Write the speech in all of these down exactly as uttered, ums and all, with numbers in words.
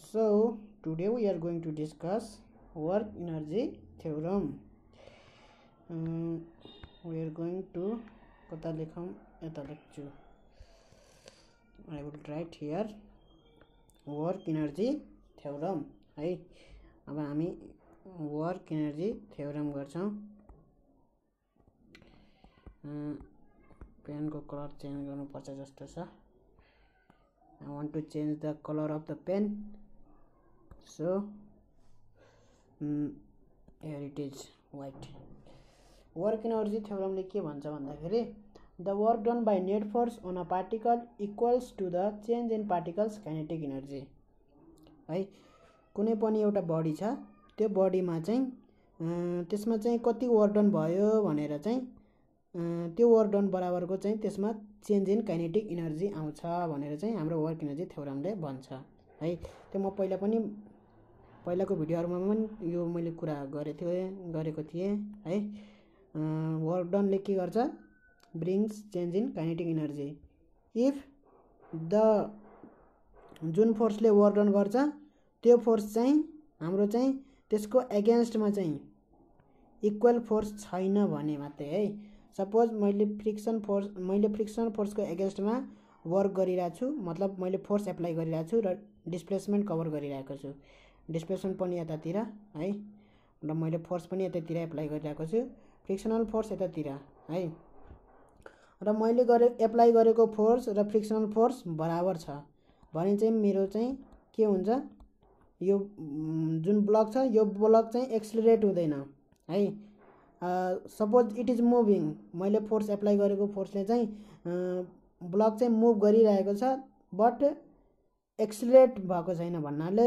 So today we are going to discuss work energy theorem. Um, we are going to kata lekham eta lekchu. I will write here work energy theorem. है अब हामी work energy theorem गर्छौं. Pen को colour change गर्नु पर्छ जस्तो छ. I want to change the color of the pen. So um, here it is white. Work energy theorem ले के भन्छ भन्दाखेरि the work done by net force on a particle equals to the change in particle's kinetic energy. है कुनै पनि एउटा body छ, त्यो बडीमा चाहिँ त्यसमा चाहिँ कति वर्क डन भयो भनेर चाहिँ त्यो वर्क डन बराबरको चाहिँ त्यसमा चेन्ज इन काइनेटिक एनर्जी आउँछ भनेर चाहिँ हाम्रो वर्क एनर्जी थ्योरमले भन्छ. है त्यो म पहिला पनि पहिलाको भिडियोहरुमा पनि यो मैले कुरा गरेको थिएँ गरेको थिएँ है. वर्क डनले के गर्छ, brings change in kinetic energy. If the जुन फोर्सले वर्क डन गर्छ त्यो फोर्स चाहिँ हाम्रो चाहिँ त्यसको एगेन्स्टमा चाहिँ इक्वल फोर्स छैन भने मात्रै है. सपोज मैले फ्रिक्सन फोर्स मैले फ्रिक्सन फोर्सको एगेन्स्टमा वर्क गरिरहेको छु, मतलब मैले फोर्स एप्लाई गरिरहेको छु र डिस्प्लेसमेन्ट कभर गरिरहेको छु. डिस्प्लेसमेन्ट पनि यतातिर है र मैले फोर्स पनि यतातिर एप्लाई गरिरहेको छु, फ्रिक्सनल फोर्स यतातिर है. र मैले गरे एप्लाई गरेको फोर्स र फ्रिक्सनल फोर्स बराबर छ भने चाहिँ मेरो चाहिँ के हुन्छ, यो जुन ब्लक छ यो ब्लक चाहिँ एक्सिलरेट हुँदैन है. सपोज इट इज मुभिङ, मैले फोर्स एप्लाई गरेको फोर्सले चाहिँ ब्लक चाहिँ मुभ गरिरहेको छ बट एक्सिलरेट भएको छैन भन्नाले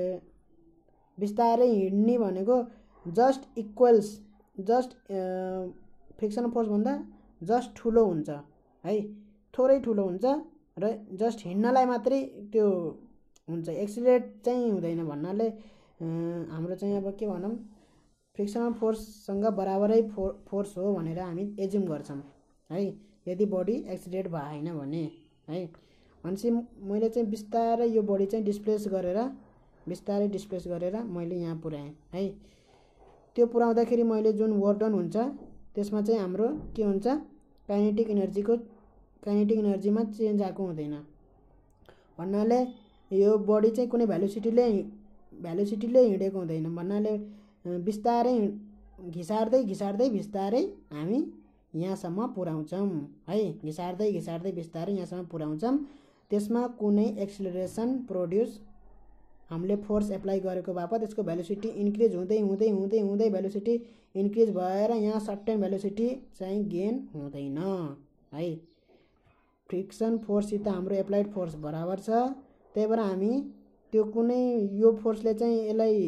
बिस्तारै हिड्ने भनेको just equals just friction force भन्दा जस्ट ठुलो हुन्छ है, थोरै ठुलो हुन्छ र जस्ट हिड्नलाई मात्रै त्यो हुन्छ, एक्सिलरेट चाहिँ हुँदैन भन्नाले हाम्रो चाहिँ अब के भनौँ फ्रिक्सनल फोर्ससँग बराबरै फो फोर्स हो भनेर हामी एज्युम गर्छौँ है, यदि बडी एक्सिलरेट भएन भने है. भनेपछि मैले चाहिँ बिस्तारै यो बडी चाहिँ डिस्प्लेस गरेर बिस्तारै डिस्प्लेस गरेर मैले यहाँ पुर्याएँ है. त्यो पुर्याउँदाखेरि मैले जुन वर्क डन हुन्छ त्यसमा चाहिँ हाम्रो के हुन्छ, काइनेटिक एनर्जीको काइनेटिक एनर्जीमा चेन्ज आएको हुँदैन भन्नाले यो बडी चाहिँ कुनै भेलोसिटीले भेलोसिटीले हिँडेको हुँदैन भन्नाले बिस्तारै घिसार्दै घिसार्दै बिस्तारै हामी यहाँसम्म पुर्याउँछौँ है. घिसार्दै घिसार्दै बिस्तारै यहाँसम्म पुर्याउँछौँ. त्यसमा कुनै एक्सिलरेसन प्रोड्युस हामीले फोर्स एप्लाई गरेको बापत त्यसको भेलोसिटी इन्क्रिज हुँदै हुँदै हुँदै हुँदै भेलोसिटी इन्क्रिज भएर यहाँ सर्टेन भेलोसिटी चाहिँ गेन हुँदैन है. फ्रिक्सन फोर्ससित हाम्रो एप्लाइड फोर्स बराबर छ, त्यही भएर हामी त्यो कुनै यो फोर्सले चाहिँ यसलाई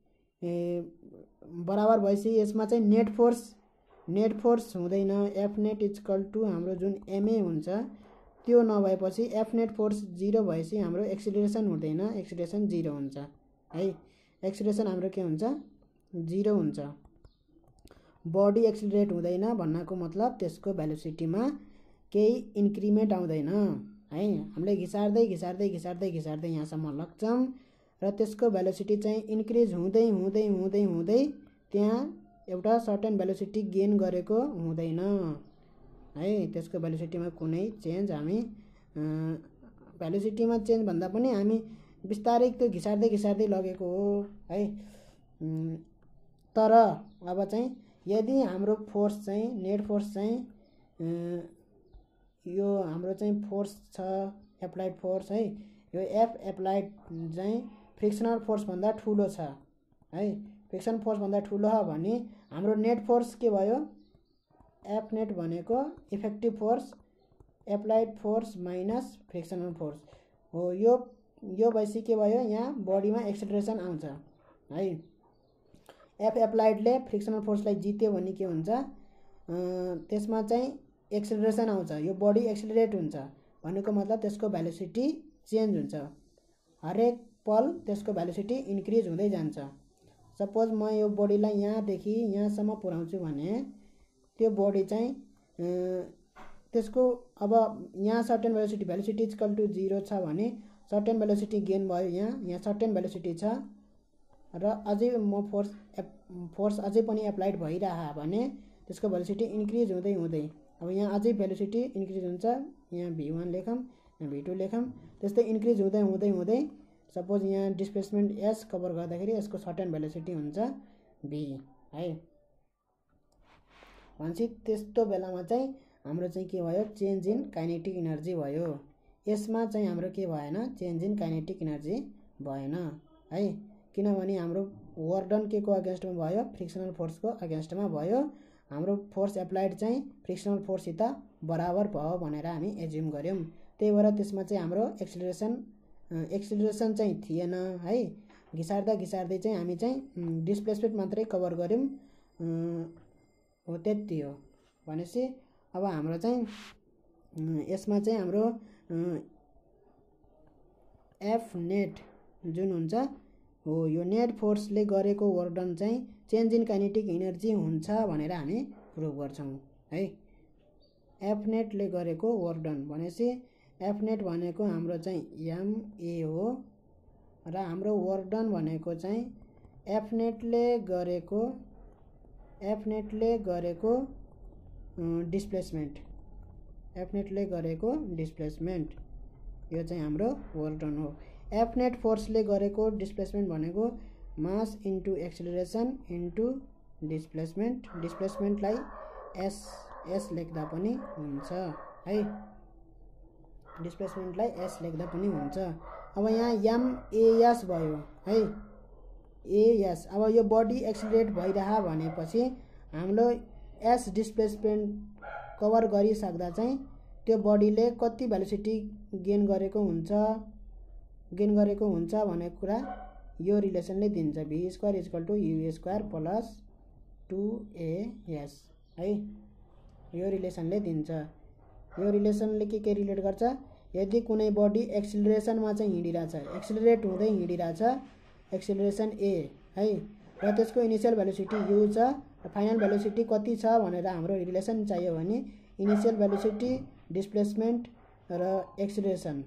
बराबर भएपछि यसमा चाहिँ नेट फोर्स नेट फोर्स हुँदैन. एफ नेट इक्वल टु हाम्रो जुन एमए हुन्छ त्यो नभएपछि एफ नेट फोर्स जिरो भएपछि हाम्रो एक्सिलरेसन हुँदैन, एक्सिलरेसन जिरो हुन्छ है. एक्सिलरेसन हाम्रो के हुन्छ, जिरो हुन्छ. बडी एक्सिलरेट हुँदैन भन्नको मतलब त्यसको भेलोसिटीमा केही इन्क्रिमेन्ट आउँदैन है. हामीले घिसार्दै घिसार्दै घिसार्दै घिसार्दै यहाँसम्म लग्छौँ र त्यसको भेलोसिटी चाहिँ इन्क्रिज हुँदै हुँदै हुँदै हुँदै त्यहाँ एउटा सर्टेन भेलोसिटी गेन गरेको हुँदैन है. त्यसको भेलोसिटीमा कुनै चेन्ज हामी भेलोसिटीमा चेन्ज भन्दा पनि हामी बिस्तारै त्यो घिसार्दै घिसार्दै लगेको हो है. तर अब चाहिँ यदि हाम्रो फोर्स चाहिँ नेट फोर्स चाहिँ यो हाम्रो चाहिँ फोर्स छ एप्लाइड फोर्स है, यो एफ एप्लाइड चाहिँ फ्रिक्सनल फोर्स भन्दा ठुलो छ है. फ्रिक्सन फोर्स भन्दा ठुलो हो भने हाम्रो नेट फोर्स के भयो, एफ नेट भनेको effective force applied force minus frictional force हो. यो यो भएपछि के भयो, यहाँ बडीमा एक्सिलरेसन आउँछ है. एफ एप्लाइडले फ्रिक्सनल फोर्सलाई जित्यो भने के हुन्छ, त्यसमा चाहिँ एक्सिलरेसन आउँछ, यो बडी एक्सिलरेट हुन्छ भनेको मतलब त्यसको भेलोसिटी चेन्ज हुन्छ. हरेक पल त्यसको भेलोसिटी इन्क्रिज हुँदै जान्छ. सपोज म यो बडीलाई यहाँदेखि यहाँसम्म पुर्याउँछु भने त्यो बडी चाहिँ त्यसको अब यहाँ certain velocity velocity equal to zero छ भने सर्टेन भेलोसिटी गेन भयो। यहाँ यहाँ सर्टेन भेलोसिटी छ र अझै म फोर्स फोर्स अझै पनि एप्लाइड भइरह भने त्यसको भेलोसिटी इन्क्रिज हुँदै हुँदै अब यहाँ अझै भेलोसिटी इन्क्रिज हुन्छ। यहाँ भी वान लेखौँ, यहाँ भी टू लेखौँ, त्यस्तै इन्क्रिज हुँदै हुँदै हुँदै सपोज यहाँ डिस्प्लेसमेन्ट एस कभर गर्दाखेरि यसको सर्टेन भेलोसिटी हुन्छ भी है। भनेपछि त्यस्तो बेलामा चाहिँ हाम्रो चाहिँ के भयो, चेन्ज इन काइनेटिक इनर्जी भयो। यसमा चाहिँ हाम्रो के भएन, चेन्ज इन काइनेटिक इनर्जी भएन है, किनभने हाम्रो वर्क डन के को अगेन्स्टमा भयो, फ्रिक्सनल फोर्सको अगेन्स्टमा भयो। हाम्रो फोर्स एप्लाइड चाहिँ फ्रिक्सनल फोर्ससित बराबर भयो भनेर हामी एज्युम गऱ्यौँ। त्यही भएर त्यसमा चाहिँ हाम्रो एक्सिलरेसन एक्सिलरेसन चाहिँ थिएन है। घिसार्दा घिसार्दै चाहिँ हामी चाहिँ डिस्प्लेसमेन्ट मात्रै कभर गऱ्यौँ, हो त्यति हो। भनेपछि अब हाम्रो चाहिँ यसमा चाहिँ हाम्रो एफ नेट जुन हुन्छ हो, यो नेट फोर्सले गरेको वर्क डन चाहिँ चेन्ज इन काइनेटिक इनर्जी हुन्छ भनेर हामी प्रुभ गर्छौँ है। एफ नेटले गरेको वर्क डन भनेपछि एफ नेट भनेको हाम्रो चाहिँ एमए हो र हाम्रो वर्क डन भनेको चाहिँ एफ नेटले गरेको एफ नेटले गरेको डिस्प्लेसमेन्ट एफ नेटले गरेको डिस्प्लेसमेन्ट यो चाहिँ हाम्रो वर्क डन हो। एफ नेट फोर्सले गरेको डिस्प्लेसमेन्ट भनेको mass into acceleration into displacement, डिस्प्लेसमेन्टलाई एस एस लेख्दा पनि हुन्छ है, डिस्प्लेसमेन्टलाई एस लेख्दा पनि हुन्छ। अब यहाँ एम एएस भयो है, एएस। अब यो बडी एक्सिलरेट भइरह भनेपछि हाम्रो एस डिस्प्लेसमेन्ट कभर गरिसक्दा चाहिँ त्यो बडीले कति भेलोसिटी गेन गरेको हुन्छ गेन गरेको हुन्छ भन्ने कुरा यो रिलेसनले दिन्छ। V square equal to u square plus two a s है, यो रिलेसनले दिन्छ। यो रिलेसनले के के रिलेट गर्छ, यदि कुनै बडी एक्सिलरेसनमा चाहिँ हिँडिरहेछ, एक्सिलरेट हुँदै हिँडिरहेछ, एक्सिलरेसन ए है, र त्यसको इनिसियल भेलोसिटी यू छ र फाइनल भेलोसिटी कति छ भनेर हाम्रो रिलेसन चाहियो भने इनिसियल भेलोसिटी, डिस्प्लेसमेन्ट र एक्सिलरेसन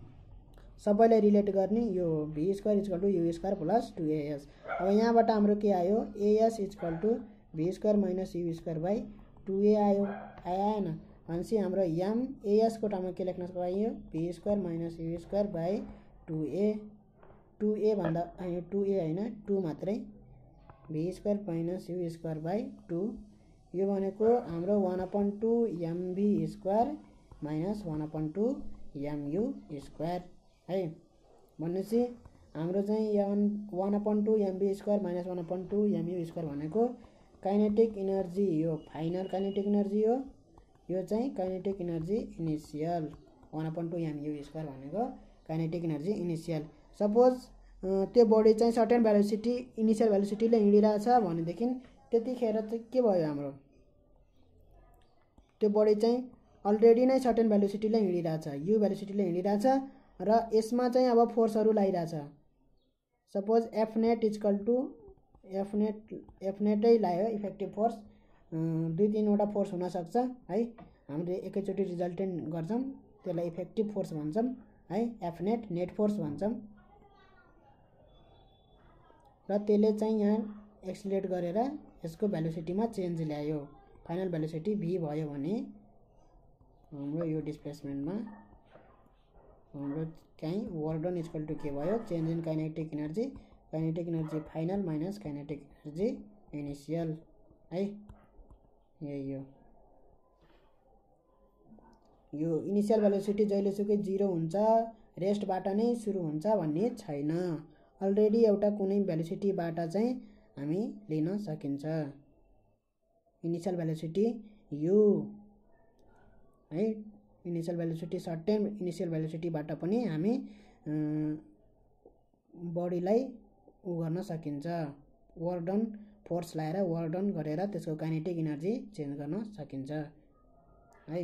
सबैलाई रिलेट गर्ने यो v square equal to u square plus two a s. अब यहाँबाट हाम्रो के आयो, a s equal to v square minus u square by two a आयो, आयो आएन भनेपछि हाम्रो एम एएस को टर्ममा के लेख्न पाइयो, v square minus u square by two a two a भन्दा टू ए होइन टू मात्रै, v square minus u square by two. यो भनेको हाम्रो one upon two m v square minus one upon two m u square है। भनेपछि हाम्रो चाहिँ an one upon two m b square minus one upon two m u square भनेको kinetic energy, यो final kinetic energy हो, यो चाहिँ kinetic energy initial, one upon two m u square भनेको काइनेटिक इनर्जी इनिसियल। सपोज त्यो बडी चाहिँ सर्टेन भेलोसिटी इनिसियल भेलोसिटीले हिँडिरहेछ भनेदेखि त्यतिखेर चाहिँ के भयो, हाम्रो त्यो बडी चाहिँ अलरेडी नै सर्टेन भेलोसिटीले हिँडिरहेछ, यू भेलोसिटीले हिँडिरहेछ र यसमा चाहिँ अब फोर्सहरू लागिरहेछ। Suppose F net equal to F net F नेटै लायो इफेक्टिभ फोर्स, दुई तिनवटा फोर्स हुनसक्छ है, हामीले एकैचोटि रिजल्टेन्ट गर्छौँ त्यसलाई इफेक्टिभ फोर्स भन्छौँ है, एफ नेट नेट फोर्स भन्छौँ र त्यसले चाहिँ यहाँ एक्सिलेट गरेर यसको भेलोसिटीमा चेन्ज ल्यायो, फाइनल भेलोसिटी भी भयो भने हाम्रो यो डिस्प्लेसमेन्टमा हाम्रो चाहिँ वर्क डन इक्वल टू के भयो, change in kinetic energy, kinetic energy final minus kinetic energy initial है, यही हो। यो इनिसियल भेलोसिटी जहिलेसुकै जिरो हुन्छ, रेस्टबाट नै सुरु हुन्छ भन्ने छैन, अलरेडी एउटा कुनै भेलोसिटीबाट चाहिँ हामी लिन सकिन्छ। इनिसियल भेलोसिटी यू है, इनिसियल भेलोसिटी सर्टेन इनिसियल भेलोसिटीबाट पनि हामी बडीलाई उ गर्न सकिन्छ, वर्क डन फोर्स लाएर वर्क डन गरेर त्यसको काइनेटिक इनर्जी चेन्ज गर्न सकिन्छ है।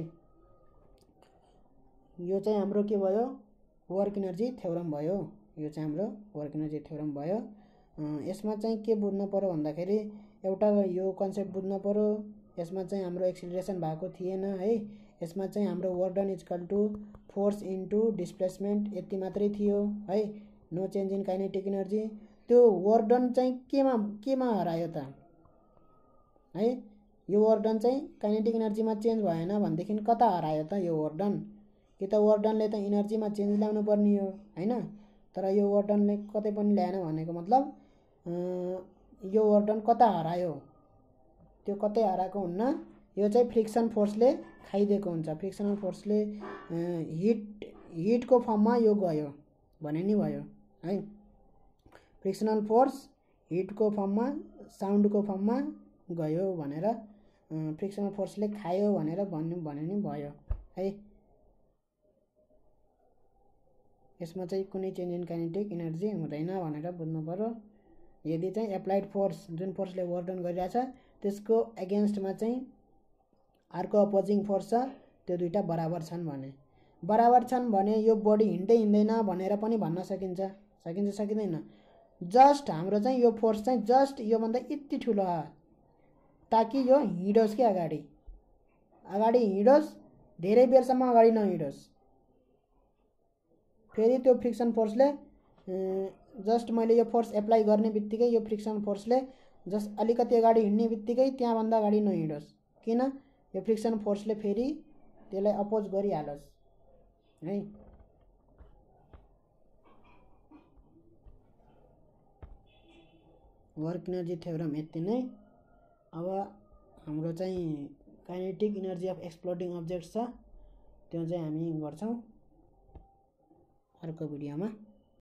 यो चाहिँ हाम्रो के भयो, वर्क इनर्जी थ्योरम भयो, यो चाहिँ हाम्रो वर्क इनर्जी थ्योरम भयो। यसमा चाहिँ के बुझ्नु पर्यो भन्दाखेरि एउटा यो कन्सेप्ट बुझ्नु पर्यो, यसमा चाहिँ हाम्रो एक्सिलरेसन भएको थिएन है, यसमा चाहिँ हाम्रो work done is equal to force into displacement यति मात्रै थियो है, no change in kinetic energy. त्यो वर्क डन चाहिँ केमा केमा हरायो त है, यो वर्क डन चाहिँ काइनेटिक इनर्जीमा चेन्ज भएन भनेदेखि कता हरायो त यो वर्क डन? कि त वर्क डनले त इनर्जीमा चेन्ज ल्याउनु पर्ने हो हैन, तर यो वर्क डनले कतै पनि ल्याएन भनेको मतलब यो वर्क डन कता हरायो? त्यो कतै हराएको हुन्न, यो चाहिँ फ्रिक्सन फोर्सले खाइदिएको हुन्छ। फ्रिक्सनल फोर्सले हिट हिटको फर्ममा यो गयो भने नि भयो है। फ्रिक्सनल फोर्स हिटको फर्ममा साउन्डको फर्ममा गयो भनेर फ्रिक्सनल फोर्सले खायो भनेर भन्नु भने नि भयो है। यसमा चाहिँ कुनै चेन्ज इन काइनेटिक इनर्जी हुँदैन भनेर बुझ्नु पर्यो। यदि चाहिँ एप्लाइड फोर्स जुन फोर्सले वर्क डन गरिरहेछ त्यसको एगेन्स्टमा चाहिँ अर्को अपोजिङ फोर्स छ, त्यो दुईटा बराबर छन् भने बराबर छन् भने यो बडी हिँड्दै हिँड्दैन भनेर पनि भन्न सकिन्छ सकिन्छ सकिँदैन। जस्ट हाम्रो चाहिँ यो फोर्स चाहिँ जस्ट योभन्दा यति ठुलो हो ताकि यो हिँडोस् कि अगाडि अगाडि हिँडोस्, धेरै बेरसम्म अगाडि नहिँडोस्। फेरि त्यो फ्रिक्सन फोर्सले जस्ट मैले यो फोर्स एप्लाई गर्ने बित्तिकै यो फ्रिक्सन फोर्सले जस्ट अलिकति अगाडि हिँड्ने बित्तिकै त्यहाँभन्दा अगाडि नहिँडोस्, किन? यो फ्रिक्सन फोर्सले फेरि त्यसलाई अपोज गरिहालोस् है। वर्क इनर्जी थ्योरम यति नै। अब हाम्रो चाहिँ kinetic energy of exploding objects छ, त्यो चाहिँ हामी गर्छौँ अर्को भिडियोमा।